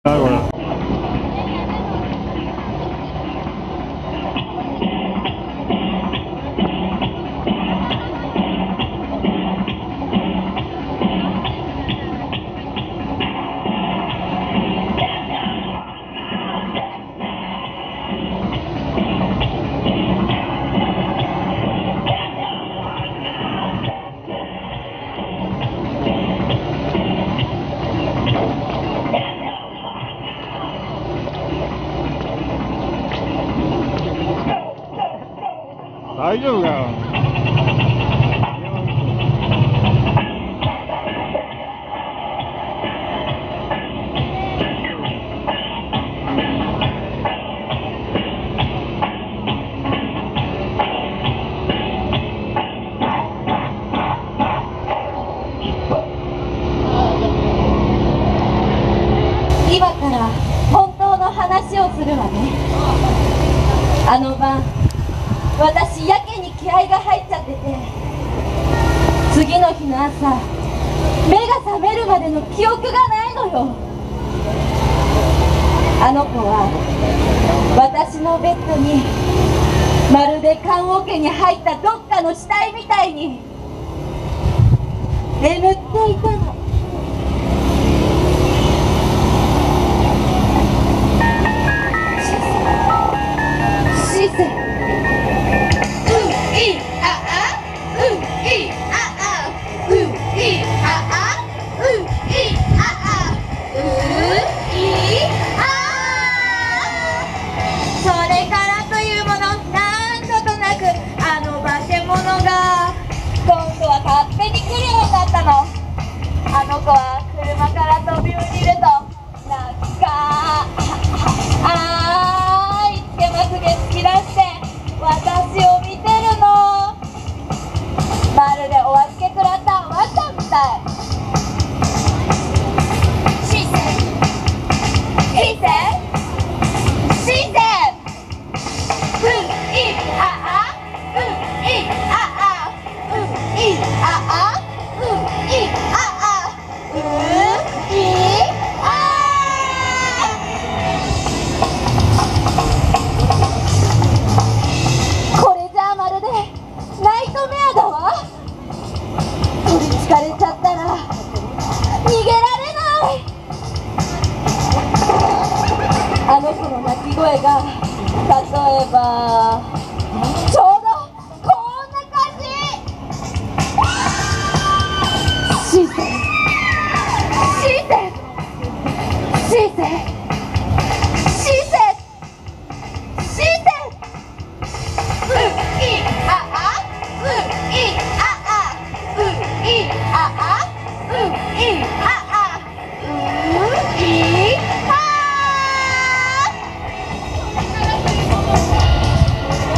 大丈夫かよ。 今から本当の話をするわね。あの晩私やけに気合が入っちゃってて、次の日の朝目が覚めるまでの記憶がないのよ。あの子は私のベッドにまるで棺桶に入ったどっかの死体みたいに眠っていたの。シセあの子は車から飛び降りるとなんかいつけまつげ突き出して私を見てるの。まるでお預け食らったワンちゃんみたい。シーセシーセシーセうんいあうんいあうんいあうんいあこれじゃあまるでナイトメアだわ。取りつかれちゃったら逃げられない。あの子の鳴き声が例えばちょうどこんな感じ。シーセシーセシーセシーセシーセうんいあうんいあうんいあうんいあうんいあ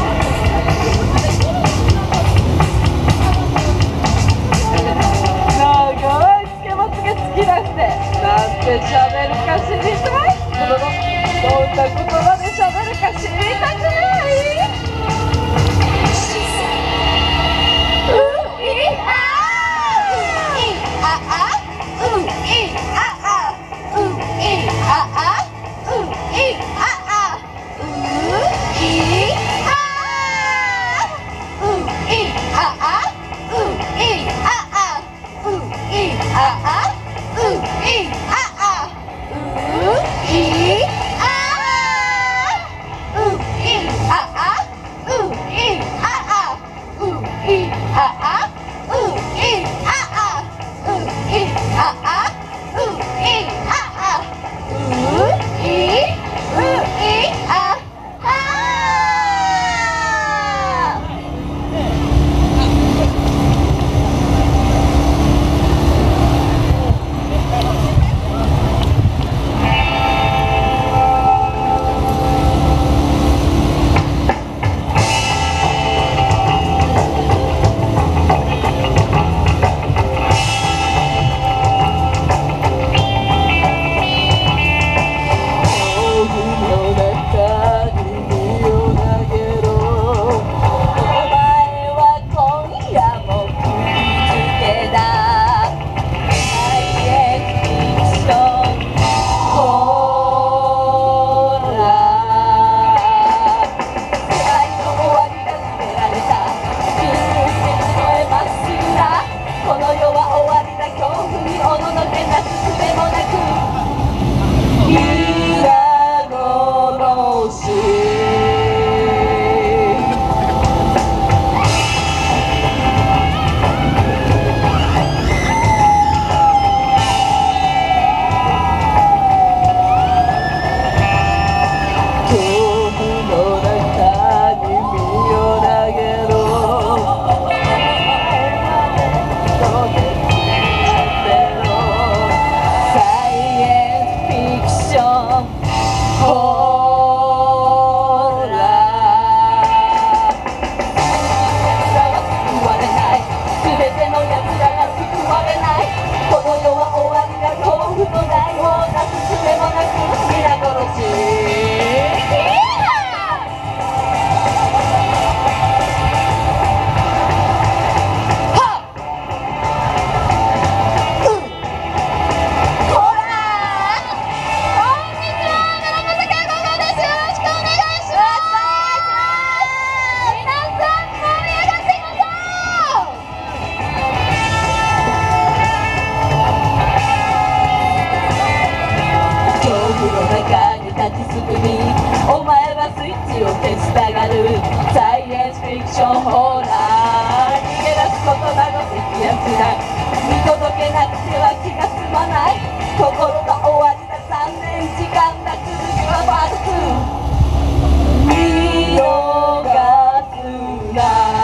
立ちすぐにお前はスイッチを消したがるサイエンスフィクションホラー逃げ出すことなどできやしない見届けなくては気が済まない心が終わりだ3年時間だ続きはパート2見逃すな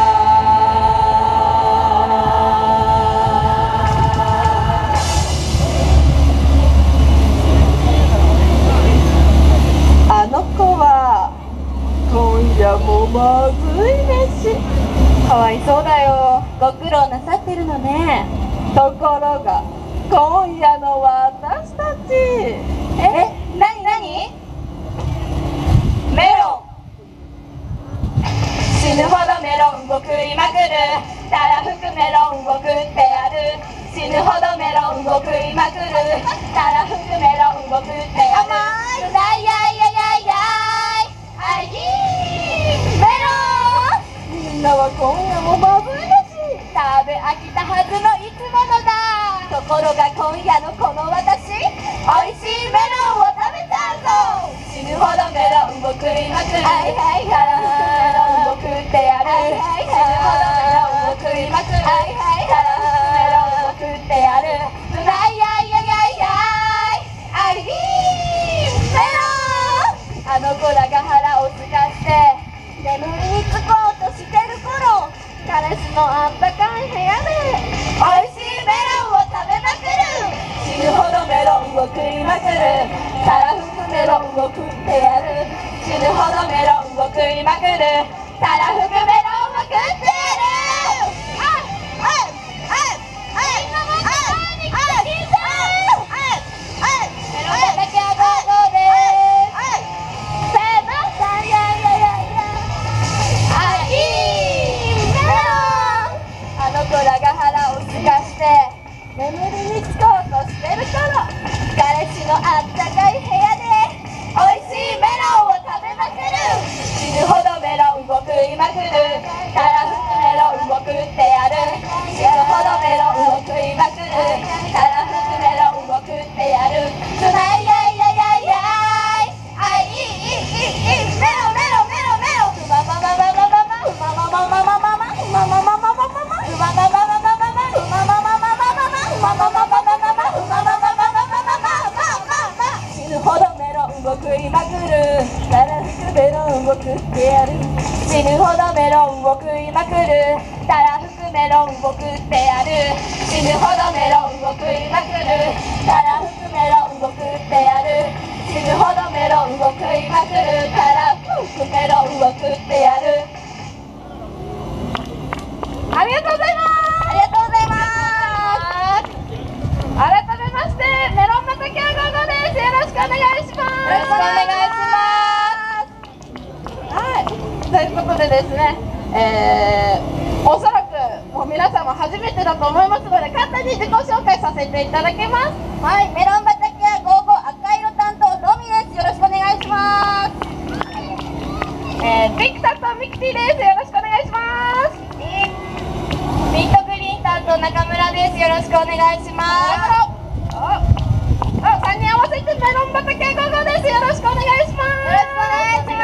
あの子は今夜もまずい飯かわいそうだよご苦労なさってるのねところが今夜の私たちなになにメロン死ぬほどメロンを食いまくるたらふくメロンを食ってやる死ぬほどメロンを食いまくるたらふくメロンを食ってやる甘いやいやいやいやいやあいメロンみんなは今夜もまずい飯食べ飽きたはずのいつものだところが今夜のこの私おいしいメロンを食べちゃうぞ死ぬほどメロンを食いまくるはいはいはいメロンを食ってやるはいはい死ぬほどメロンを食いまくるはいはいはいメロンを食ってやるいやいやいやいやあいメロンあの子らが腹をすかして眠りにつこうとしてる頃彼氏のあったかい部屋でおいしいメロンを食べまくる死ぬほどメロンを食いまくるたらふくメロンを食ってやる死ぬほどメロンを食いまくるたらふくメロンを食ってやるみんなもっと前に来て聞いてメロン畑はゴーゴーですせーのいやいやいやいやあいいメロンあの子らが腹をすかして眠りにつこうとしてる頃彼氏のあったかい部屋でおいしいメロンを食べまくる死ぬほどメロンを食いまくるたらふくメロンを食ってやる死ぬほどメロンを食いまくるたらふくメロンを食ってやるいやいやいやいやあいいメロンメロンメロンメロンうまままままままうまままままままうまままままままうまままままままうままままままま死ぬほどメロンを食いまくるたらふくメロンを食ってやる死ぬほどメロンを食いまくるたらふくメロンを食ってやる死ぬほどメロンを食いまくるたらふくメロンを食ってやる死ぬほどメロンを食いまくるたらふくメロンを食ってやるありがとうございますありがとうございます改めましてメロン畑はゴーゴーですよろしくお願いしますよろしくお願いしますはいということでですねおそらくもう皆様初めてだと思いますので簡単に自己紹介させていただきますはいメロン畑はゴーゴー赤色担当ロミですよろしくお願いしますピンク担当ミキティですよろしくお願いしますミントグリーン担当中村ですよろしくお願いします3人合わせてメロン畑ゴーゴーですよろしくお願いしますよろしくお願いし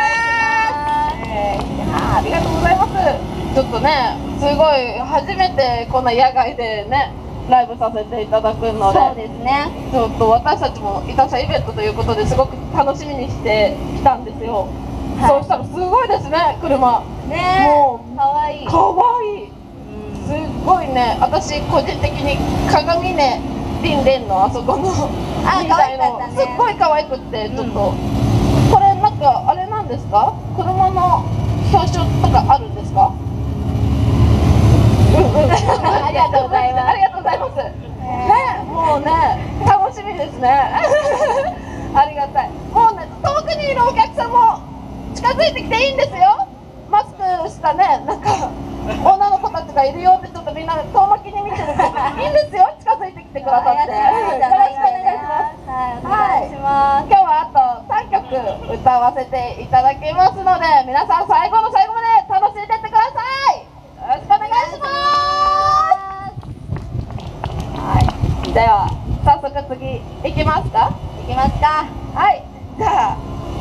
ますありがとうございますちょっとねすごい初めてこんな野外でねライブさせていただくのでそうですねちょっと私たちもいたしゃイベントということですごく楽しみにしてきたんですよ、はい、そうしたらすごいですね車ねもうかわいいかわいいすっごいね私個人的に鏡ねリンレンのあそこのみたいのすっごい可愛くってちょっと、これなんかあれなんですか車の表彰とかあるんですかありがとうございますありがとうございますねもうね楽しみですねありがたいもうね遠くにいるお客さんも近づいてきていいんですよマスクしたねなんか女の子たちがいるよってちょっとみんな遠巻きに見てるけどいいんですよ近づいてきてくださってよろしくお願いしますはい今日はあと3曲歌わせていただきますので皆さん最後の最後まで楽しんでってくださいよろしくお願いしますはいでは早速次いきますかはいじゃあ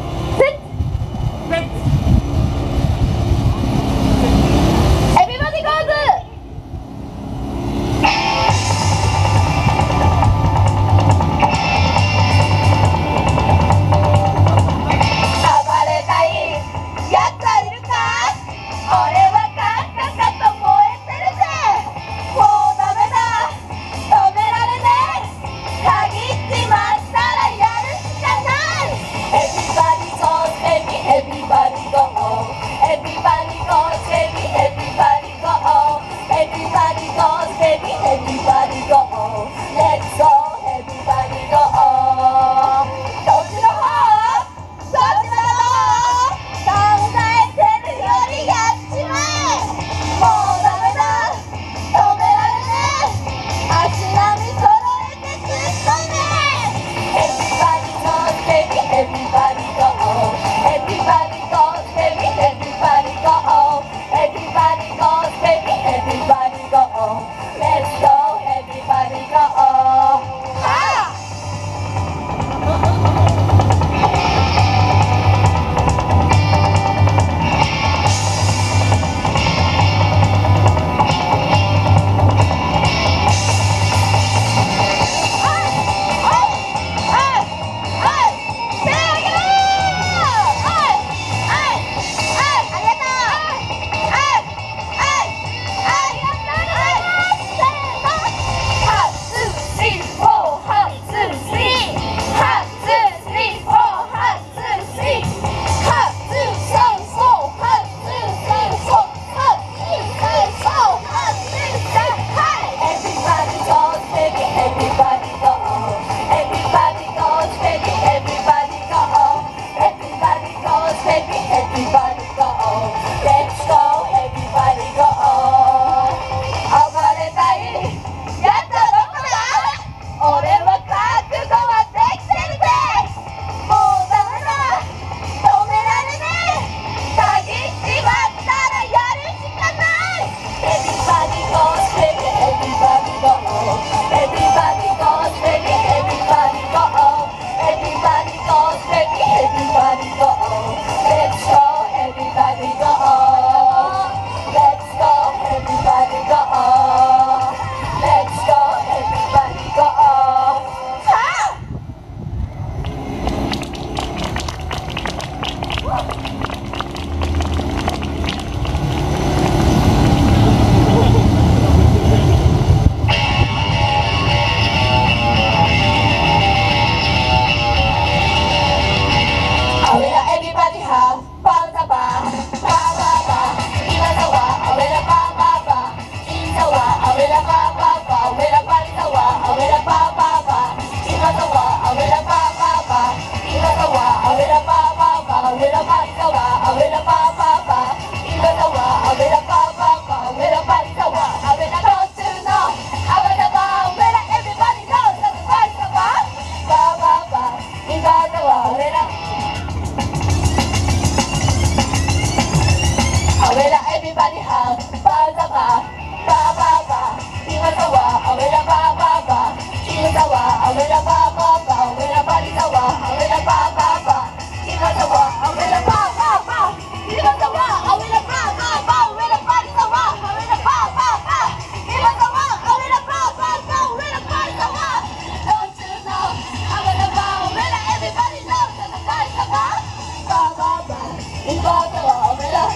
ba ba ba. Give us a walk, I'm with a ba ba ba. Give us a walk, I'm with a ba ba ba. With a body so walk, I'm with a ba ba ba. Give us a walk, I'm with a ba ba ba. With a body so walk. Don't you know? I'm with a ba, with a everybody knows that the body so walk. Ba ba ba. Give us a walk, with a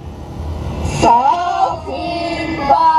talking bar.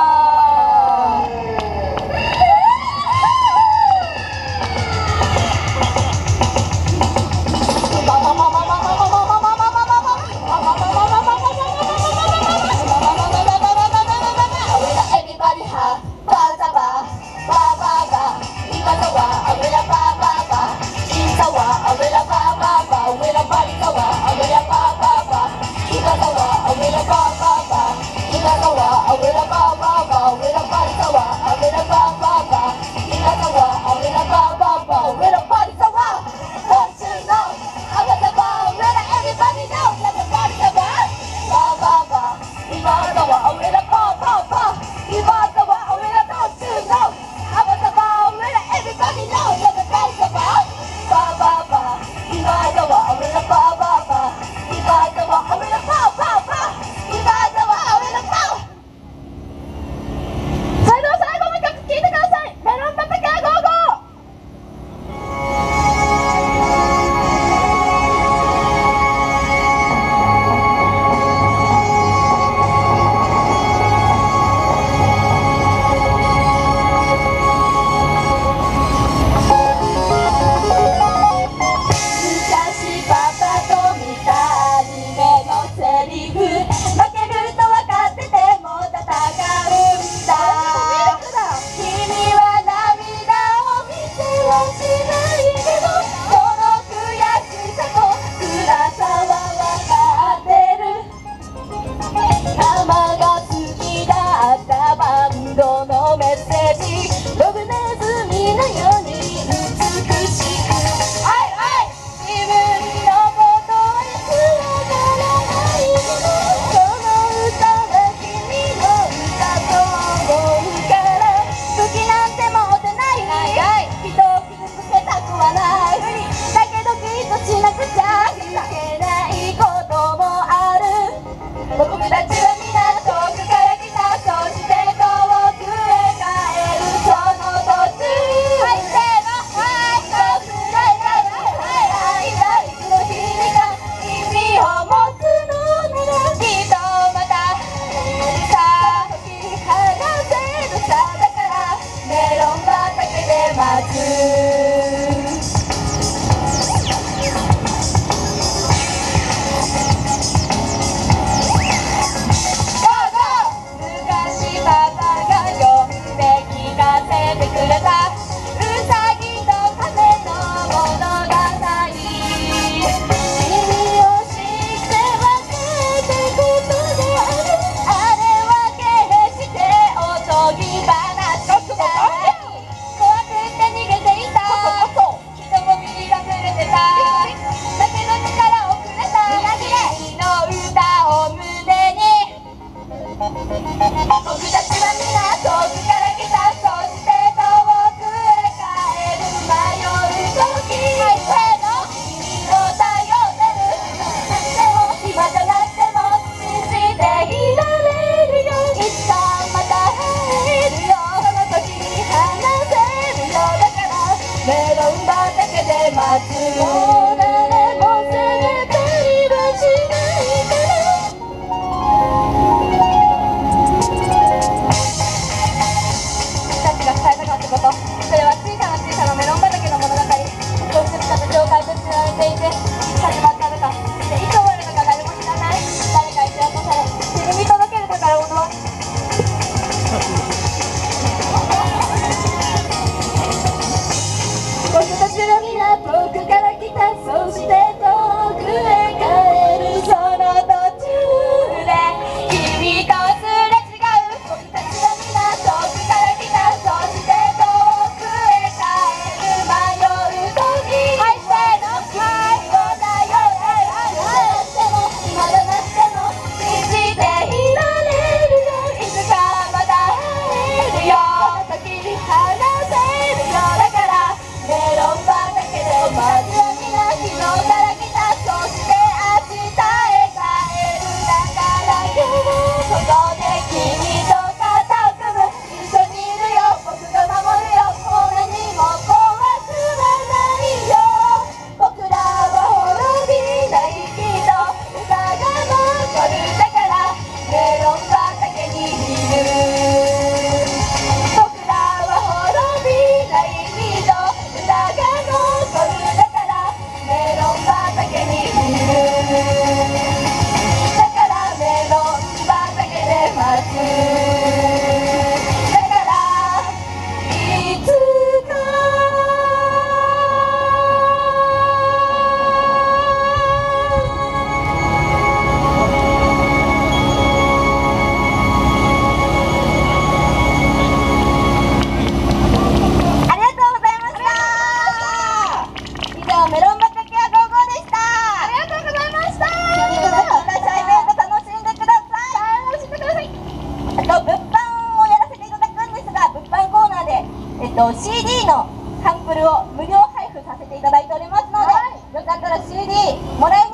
上メロンバクケア55でした。 ありがとうございました。 来てください。イベント楽しんでください。 楽しんでください。 あと物販をやらせていただくんですが、物販コーナーで、CD のサンプルを無料配布させていただいておりますので、よかったら CD もらいに